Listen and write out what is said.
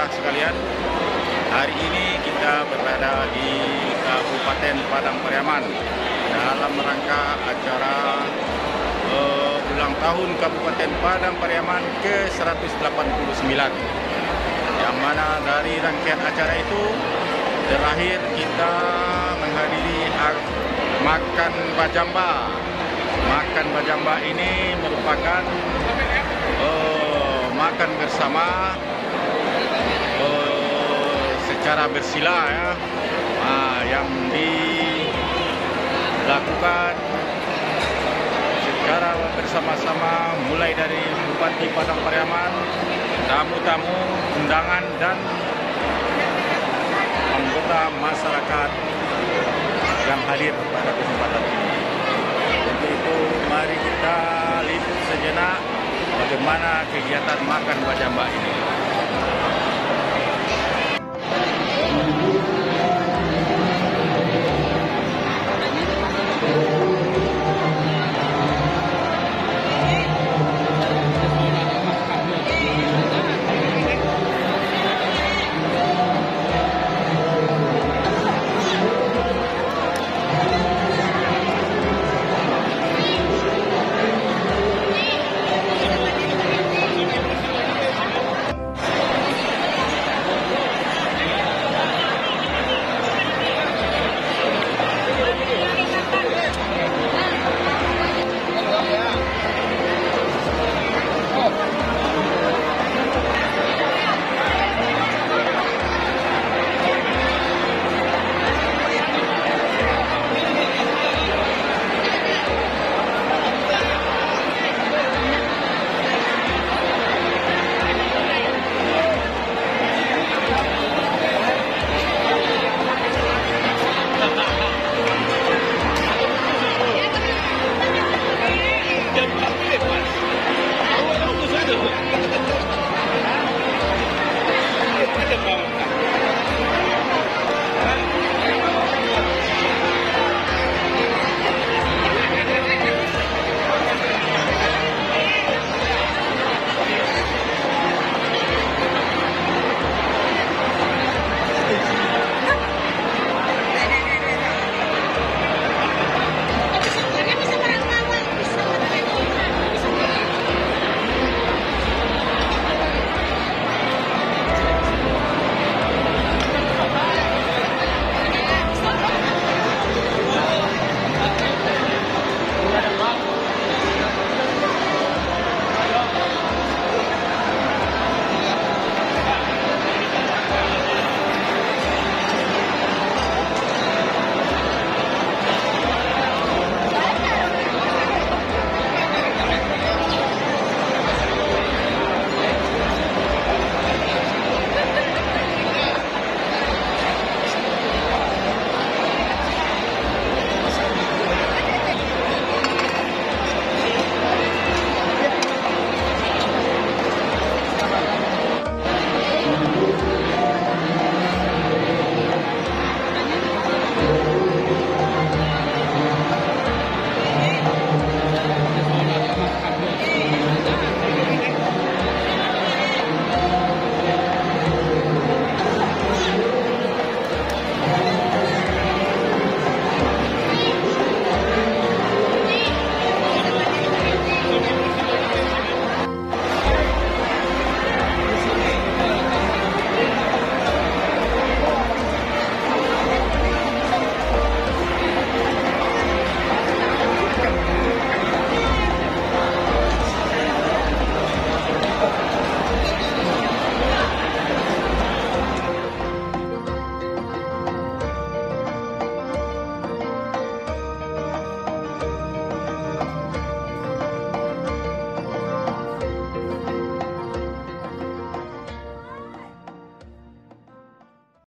saudara sekalian, hari ini kita berada di Kabupaten Padang Pariaman dalam rangka acara ulang tahun Kabupaten Padang Pariaman ke-189, yang mana dari rangkaian acara itu terakhir kita menghadiri makan bajamba. Makan bajamba ini merupakan makan bersama secara bersila ya, yang dilakukan secara bersama-sama mulai dari Bupati Padang Pariaman, tamu-tamu, undangan dan anggota masyarakat yang hadir pada kesempatan ini. Untuk itu mari kita lihat sejenak bagaimana kegiatan makan bajamba ini.